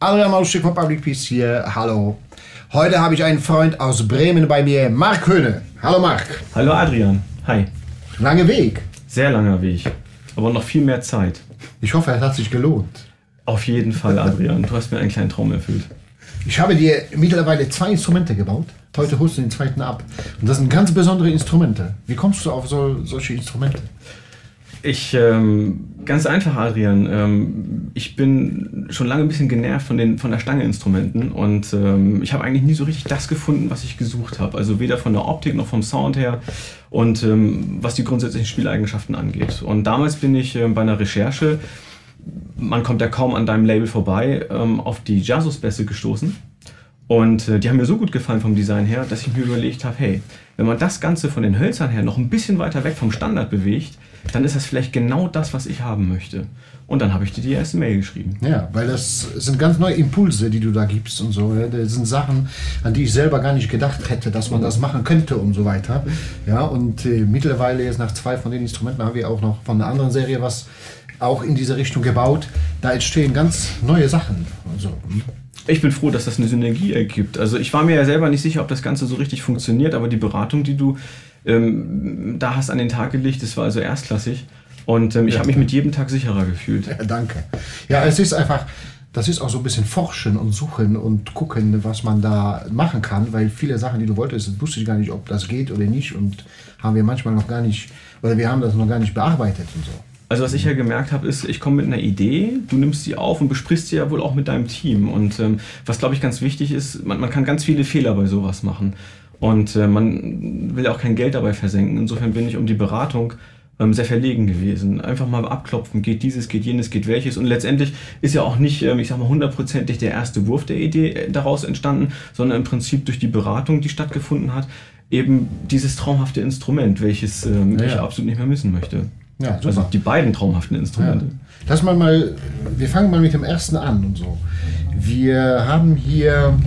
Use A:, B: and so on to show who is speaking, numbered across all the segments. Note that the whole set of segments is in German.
A: Adrian Mauschik von Public Peace hier. Hallo. Heute habe ich einen Freund aus Bremen bei mir, Mark Höhne. Hallo Mark.
B: Hallo Adrian. Hi.
A: Lange Weg.
B: Sehr langer Weg. Aber noch viel mehr Zeit.
A: Ich hoffe, es hat sich gelohnt.
B: Auf jeden Fall, Adrian. Du hast mir einen kleinen Traum erfüllt.
A: Ich habe dir mittlerweile 2 Instrumente gebaut. Heute holst du den zweiten ab. Und das sind ganz besondere Instrumente. Wie kommst du auf solche Instrumente?
B: Ganz einfach, Adrian. Ich bin schon lange ein bisschen genervt von der Stange-Instrumenten und ich habe eigentlich nie so richtig das gefunden, was ich gesucht habe. Also weder von der Optik noch vom Sound her und was die grundsätzlichen Spieleigenschaften angeht. Und damals bin ich bei einer Recherche, man kommt ja kaum an deinem Label vorbei, auf die Jazzos-Bässe gestoßen. Und die haben mir so gut gefallen vom Design her, dass ich mir überlegt habe, hey, wenn man das Ganze von den Hölzern her noch ein bisschen weiter weg vom Standard bewegt, dann ist das vielleicht genau das, was ich haben möchte. Und dann habe ich dir die erste Mail geschrieben. Ja, weil das sind ganz neue Impulse, die du da gibst und so. Ja. Das sind Sachen, an die ich selber gar nicht gedacht hätte, dass man das machen könnte und so weiter. Ja, und mittlerweile jetzt nach 2 von den Instrumenten haben wir auch noch von einer anderen Serie was auch in diese Richtung gebaut. Da entstehen ganz neue Sachen. Also, ich bin froh, dass das eine Synergie ergibt. Also ich war mir ja selber nicht sicher, ob das Ganze so richtig funktioniert, aber die Beratung, die du da hast an den Tag gelegt, das war also erstklassig. Und ich habe mich mit jedem Tag sicherer gefühlt.
A: Ja, danke. Ja, es ist einfach, das ist auch so ein bisschen forschen und suchen und gucken, was man da machen kann, weil viele Sachen, die du wolltest, wusste ich gar nicht, ob das geht oder nicht und haben wir manchmal noch gar nicht, oder wir haben das noch gar nicht bearbeitet und so.
B: Also was ich ja gemerkt habe, ist, ich komme mit einer Idee, du nimmst sie auf und besprichst sie ja wohl auch mit deinem Team. Und was, glaube ich, ganz wichtig ist, man kann ganz viele Fehler bei sowas machen. Und man will auch kein Geld dabei versenken. Insofern bin ich um die Beratung sehr verlegen gewesen. Einfach mal abklopfen, geht dieses, geht jenes, geht welches. Und letztendlich ist ja auch nicht, ich sag mal, 100%ig der erste Wurf der Idee daraus entstanden, sondern im Prinzip durch die Beratung, die stattgefunden hat, eben dieses traumhafte Instrument, welches ich absolut nicht mehr missen möchte.
A: Ja, super.
B: Also die beiden traumhaften Instrumente.
A: Ja. Wir fangen mal mit dem ersten an und so. Wir haben hier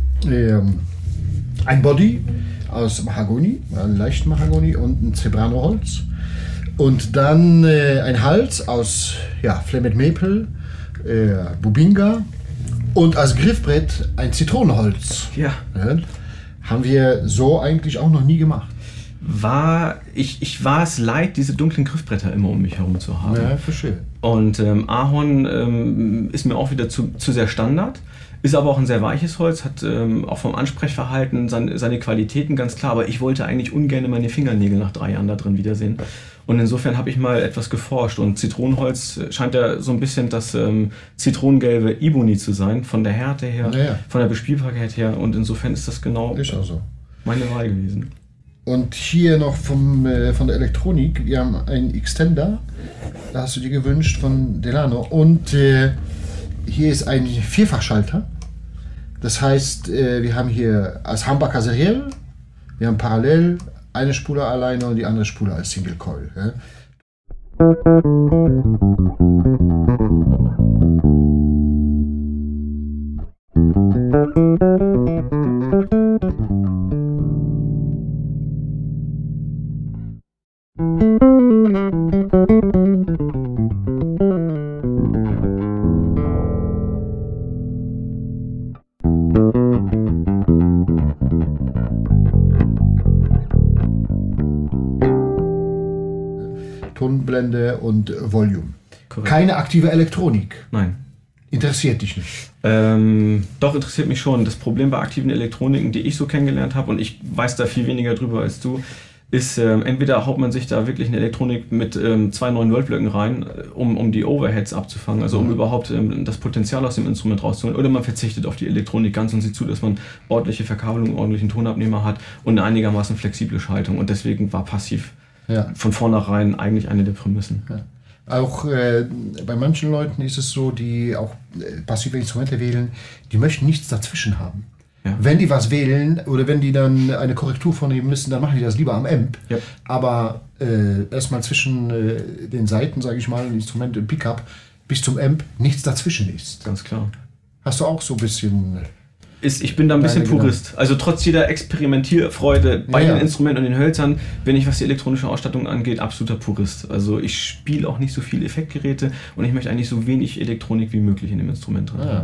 A: ein Body aus Mahagoni, leichten Mahagoni und ein Zebrano-Holz. Und dann ein Hals aus Flamed Maple, Bubinga und als Griffbrett ein Zitronenholz.
B: Ja.
A: Haben wir so eigentlich auch noch nie gemacht.
B: Ich war es leid, diese dunklen Griffbretter immer um mich herum zu haben.
A: Ja, verstehe.
B: Und Ahorn ist mir auch wieder zu sehr Standard. Ist aber auch ein sehr weiches Holz, hat auch vom Ansprechverhalten seine Qualitäten, ganz klar. Aber ich wollte eigentlich ungern meine Fingernägel nach 3 Jahren da drin wiedersehen. Und insofern habe ich mal etwas geforscht. Und Zitronenholz scheint ja so ein bisschen das zitronengelbe Ebony zu sein, von der Härte her, von der Bespielbarkeit her. Und insofern ist das genau meine Wahl gewesen.
A: Und hier noch von der Elektronik, wir haben einen Extender, da hast du dir gewünscht von Delano. Und hier ist ein Vierfachschalter. Das heißt, wir haben hier als Humbucker seriell, wir haben parallel eine Spule alleine und die andere Spule als Single Coil. Ja. Tonblende und Volume. Korrekt. Keine aktive Elektronik.
B: Nein.
A: Interessiert dich nicht?
B: Doch, interessiert mich schon. Das Problem bei aktiven Elektroniken, die ich so kennengelernt habe, und ich weiß da viel weniger drüber als du, ist, entweder haut man sich da wirklich eine Elektronik mit 2 9-Volt-Blöcken rein, um die Overheads abzufangen, also um überhaupt das Potenzial aus dem Instrument rauszuholen, oder man verzichtet auf die Elektronik ganz und sieht zu, dass man ordentliche Verkabelung, ordentlichen Tonabnehmer hat und eine einigermaßen flexible Schaltung. Und deswegen war passiv von vornherein eigentlich eine der Prämissen.
A: Ja. Auch bei manchen Leuten ist es so, die auch passive Instrumente wählen, die möchten nichts dazwischen haben. Ja. Wenn die was wählen oder wenn die dann eine Korrektur vornehmen müssen, dann machen die das lieber am Amp. Ja. Aber erstmal zwischen den Seiten, sage ich mal, Instrument und Pickup bis zum Amp nichts dazwischen ist.
B: Ganz klar.
A: Hast du auch so ein bisschen...
B: Ich bin da ein bisschen Purist. Also trotz jeder Experimentierfreude bei den Instrumenten und den Hölzern bin ich, was die elektronische Ausstattung angeht, absoluter Purist. Also ich spiele auch nicht so viele Effektgeräte und ich möchte eigentlich so wenig Elektronik wie möglich in dem Instrument drin haben.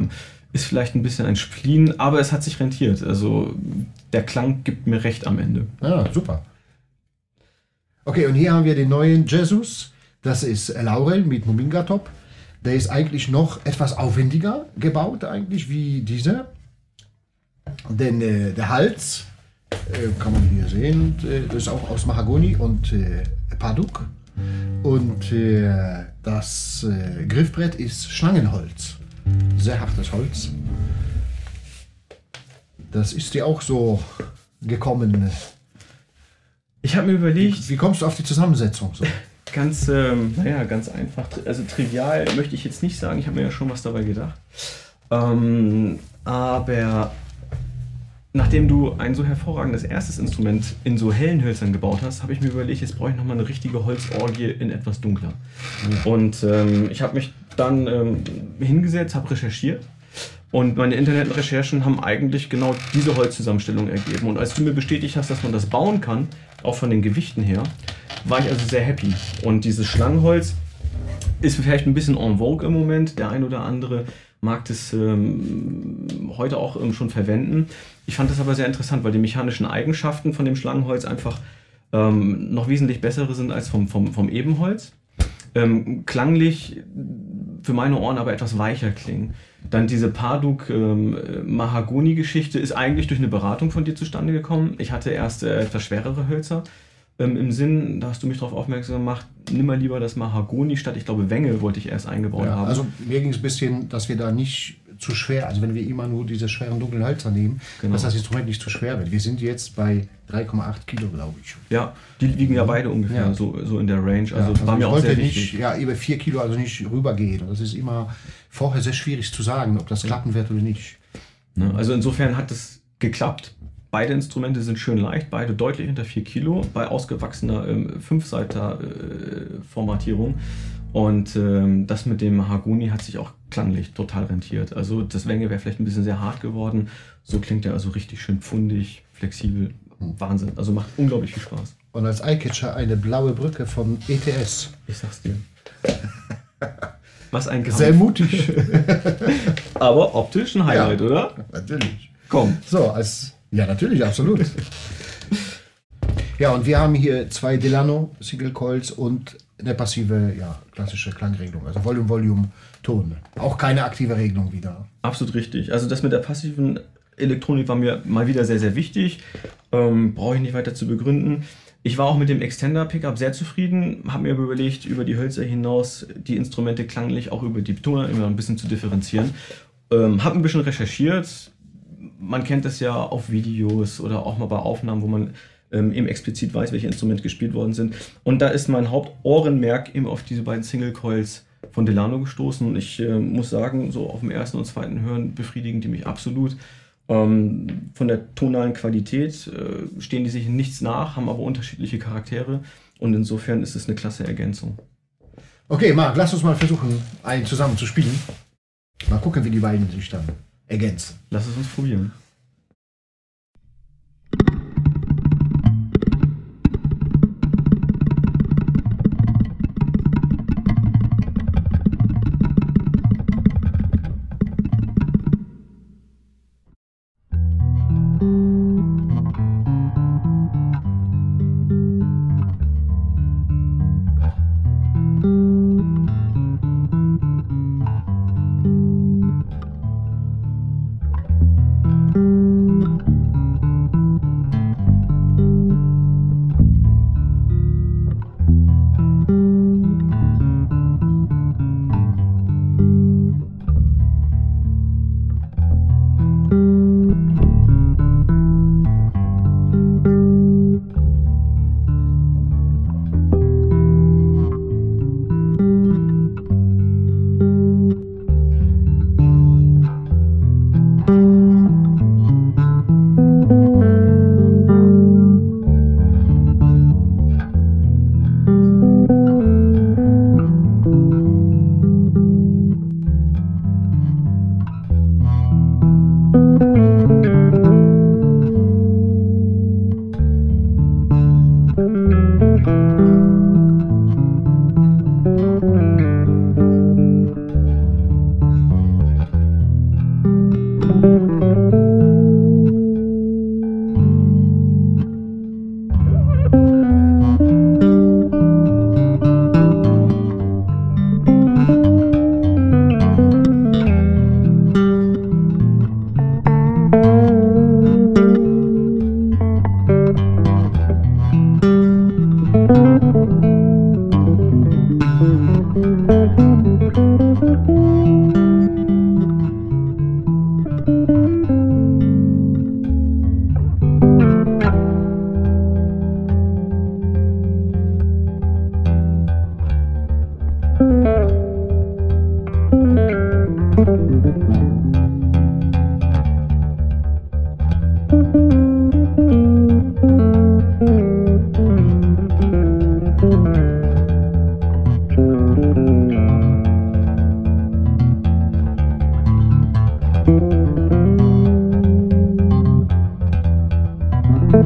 B: ist vielleicht ein bisschen ein Spleen, aber es hat sich rentiert. Also der Klang gibt mir recht am Ende.
A: Ja, super. Okay, und hier haben wir den neuen Jesus. Das ist Laurel mit Mominga-Top. Der ist eigentlich noch etwas aufwendiger gebaut eigentlich wie dieser. Denn der Hals, kann man hier sehen, das ist auch aus Mahagoni und Paduk. Und das Griffbrett ist Schlangenholz. Sehr hartes Holz. Das ist dir auch so gekommen.
B: Ich habe mir überlegt...
A: Wie kommst du auf die Zusammensetzung so?
B: Ganz, ganz einfach. Also trivial möchte ich jetzt nicht sagen. Ich habe mir ja schon was dabei gedacht. Aber nachdem du ein so hervorragendes erstes Instrument in so hellen Hölzern gebaut hast, habe ich mir überlegt, jetzt brauche ich nochmal eine richtige Holzorgie in etwas dunkler. Und ich habe mich dann hingesetzt, habe recherchiert. Und meine Internetrecherchen haben eigentlich genau diese Holzzusammenstellung ergeben. Und als du mir bestätigt hast, dass man das bauen kann, auch von den Gewichten her, war ich also sehr happy. Und dieses Schlangenholz ist vielleicht ein bisschen en vogue im Moment. Der ein oder andere mag das heute auch schon verwenden. Ich fand das aber sehr interessant, weil die mechanischen Eigenschaften von dem Schlangenholz einfach noch wesentlich bessere sind als vom Ebenholz. Klanglich für meine Ohren aber etwas weicher klingen. Dann diese Paduk-Mahagoni-Geschichte ist eigentlich durch eine Beratung von dir zustande gekommen. Ich hatte erst etwas schwerere Hölzer im Sinn, da hast du mich darauf aufmerksam gemacht, nimm mal lieber das Mahagoni statt, ich glaube, Wenge wollte ich erst eingebaut haben.
A: Also mir ging es ein bisschen, dass wir da nicht zu schwer, also wenn wir immer nur diese schweren dunklen Hölzer nehmen, dass das Instrument nicht zu schwer wird. Wir sind jetzt bei 3,8 Kilo, glaube ich.
B: Ja, die wiegen ja beide ungefähr so in der Range, also war mir auch sehr wichtig.
A: Ja, über 4 Kilo also nicht rübergehen. Das ist immer vorher sehr schwierig zu sagen, ob das klappen wird oder nicht.
B: Also insofern hat es geklappt. Beide Instrumente sind schön leicht, beide deutlich unter 4 Kilo, bei ausgewachsener 5-Seiter-Formatierung. Und das mit dem Mahagoni hat sich auch klanglich total rentiert. Also das Wenge wäre vielleicht ein bisschen sehr hart geworden. So klingt er also richtig schön pfundig, flexibel. Wahnsinn. Also macht unglaublich viel Spaß.
A: Und als Eyecatcher eine blaue Brücke von ETS.
B: Ich sag's dir. Was ein Kampf.
A: Sehr mutig.
B: Aber optisch ein Highlight, oder?
A: Natürlich.
B: Komm.
A: So, ja, natürlich, absolut. Ja, und wir haben hier 2 Delano Single Coils und eine passive, klassische Klangregelung, also Volume, Volume, Ton. Auch keine aktive Regelung wieder.
B: Absolut richtig. Also das mit der passiven Elektronik war mir mal wieder sehr, sehr wichtig. Brauche ich nicht weiter zu begründen. Ich war auch mit dem Extender-Pickup sehr zufrieden, habe mir überlegt, über die Hölzer hinaus die Instrumente klanglich auch über die Betoner immer ein bisschen zu differenzieren. Habe ein bisschen recherchiert. Man kennt das ja auf Videos oder auch mal bei Aufnahmen, wo man eben explizit weiß, welche Instrumente gespielt worden sind. Und da ist mein Hauptohrenmerk eben auf diese beiden Single Coils von Delano gestoßen. Und ich muss sagen, so auf dem ersten und zweiten Hören befriedigen die mich absolut. Von der tonalen Qualität stehen die sich in nichts nach, haben aber unterschiedliche Charaktere. Und insofern ist es eine klasse Ergänzung.
A: Okay, Marc, lass uns mal versuchen, einen zusammen zu spielen. Mal gucken, wie die beiden sich dann ergänzen.
B: Lass es uns probieren.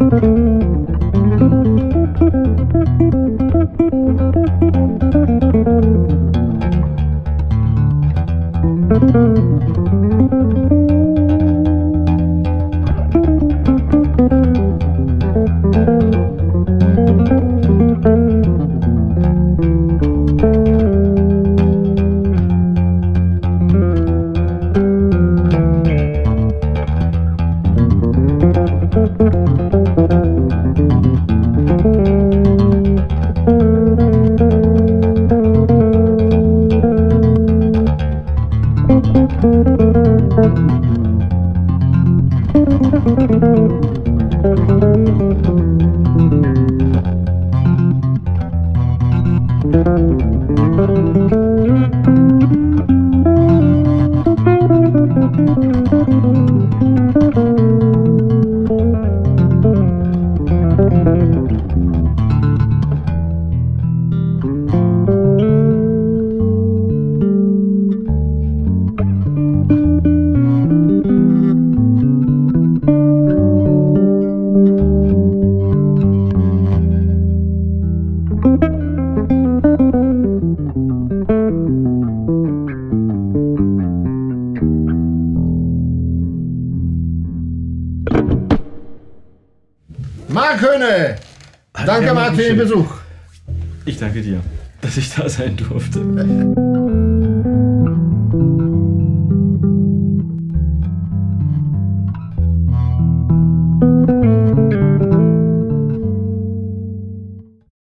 A: Marc Höhne! Danke, Marc, für den Besuch.
B: Ich danke dir, dass ich da sein durfte.